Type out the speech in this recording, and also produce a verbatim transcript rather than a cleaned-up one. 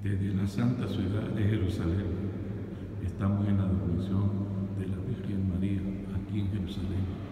Desde la santa ciudad de Jerusalén, estamos en la adoración de la Virgen María, aquí en Jerusalén.